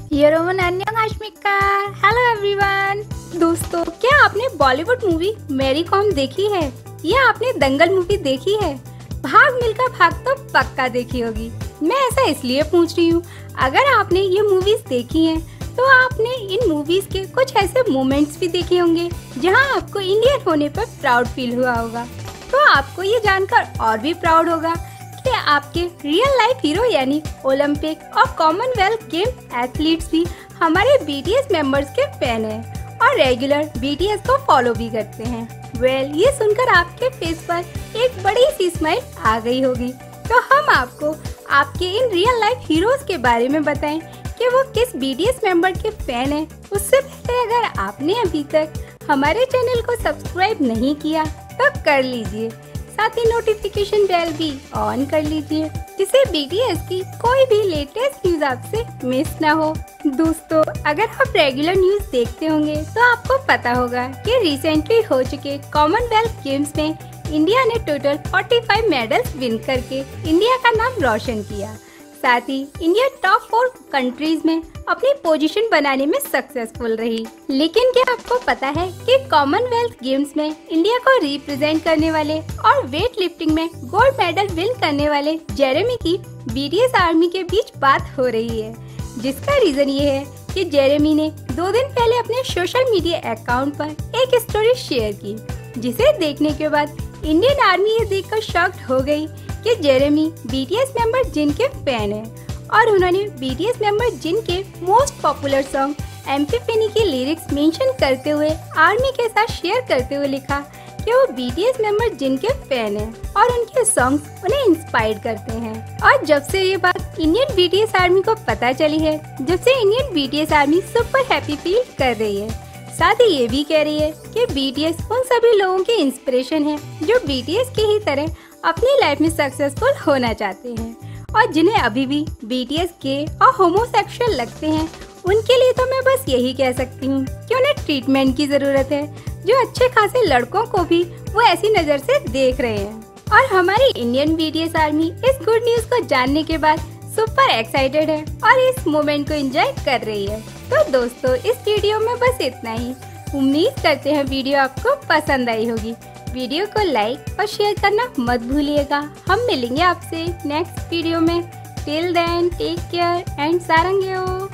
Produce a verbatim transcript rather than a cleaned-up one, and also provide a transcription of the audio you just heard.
यरोमन अन्यंगाश्मिका। Hello everyone. दोस्तों, क्या आपने बॉलीवुड मूवी मैरी कॉम देखी है या आपने दंगल मूवी देखी है? भाग मिल्खा भाग तो पक्का देखी होगी। मैं ऐसा इसलिए पूछ रही हूँ, अगर आपने ये मूवीज देखी हैं तो आपने इन मूवीज के कुछ ऐसे मोमेंट्स भी देखे होंगे जहाँ आपको इंडियन होने पर प्राउड फील हुआ होगा। तो आपको ये जानकर और भी प्राउड होगा कि आपके रियल लाइफ हीरो यानी ओलंपिक और कॉमनवेल्थ गेम एथलीट्स भी हमारे बीटीएस मेंबर्स के फैन हैं और रेगुलर बीटीएस को फॉलो भी करते हैं। वेल well, ये सुनकर आपके फेस पर एक बड़ी सी स्माइल आ गई होगी। तो हम आपको आपके इन रियल लाइफ हीरोज के बारे में बताएं कि वो किस बीटीएस मेंबर के फैन हैं। उससे पहले अगर आपने अभी तक हमारे चैनल को सब्सक्राइब नहीं किया तो कर लीजिए, साथ ही नोटिफिकेशन बेल भी ऑन कर लीजिए जिससे बीटीएस की कोई भी लेटेस्ट न्यूज आपसे मिस ना हो। दोस्तों, अगर आप रेगुलर न्यूज देखते होंगे तो आपको पता होगा कि रिसेंटली हो चुके कॉमनवेल्थ गेम्स में इंडिया ने टोटल पैंतालीस मेडल्स विन करके इंडिया का नाम रोशन किया। साथ ही इंडिया टॉप फोर कंट्रीज में अपनी पोजीशन बनाने में सक्सेसफुल रही। लेकिन क्या आपको पता है कि कॉमनवेल्थ गेम्स में इंडिया को रिप्रेजेंट करने वाले और वेट लिफ्टिंग में गोल्ड मेडल विन करने वाले जेरेमी की बीटीएस आर्मी के बीच बात हो रही है, जिसका रीजन ये है कि जेरेमी ने दो दिन पहले अपने सोशल मीडिया अकाउंट पर एक स्टोरी शेयर की, जिसे देखने के बाद इंडियन आर्मी ये देखकर शॉक्ड हो गई कि जेरेमी बीटीएस मेंबर जिन के फैन हैं और उन्होंने बीटीएस मेंबर जिन के most popular song epiphany की लिरिक्स मेंशन करते हुए आर्मी के साथ शेयर करते हुए लिखा कि वो बीटीएस मेंबर जिन के फैन हैं और उनके सॉन्ग्स उन्हें इंस्पायर करते हैं। और जब से ये बात इंडियन बीटीएस आर्मी को पता चली है, जब से Indian BTS army super happy feel कर रही है। साथ ही ये भी कह रही है कि बीटीएस उन सभी लोगों की इंस्पिरेशन है जो बीटीएस की ही तरह अपनी लाइफ में सक्सेसफुल होना चाहते हैं और जिन्हें अभी भी बीटीएस के और होमोसेक्सुअल लगते हैं। उनके लिए तो मैं बस यही कह सकती हूँ कि उन्हें ट्रीटमेंट की जरूरत है, जो अच्छे खासे लड़कों को भी वो ऐसी नजर से देख रहे हैं। और हमारी इंडियन बीटीएस आर्मी इस गुड न्यूज को जानने के बाद सुपर एक्साइटेड है और इस मोमेंट को एंजॉय कर रही है। तो दोस्तों, इस वीडियो में बस इतना ही। उम्मीद करते हैं वीडियो आपको पसंद आई होगी। वीडियो को लाइक और शेयर करना मत भूलिएगा। हम मिलेंगे आपसे नेक्स्ट वीडियो में। Till then take care and सारंगेओ।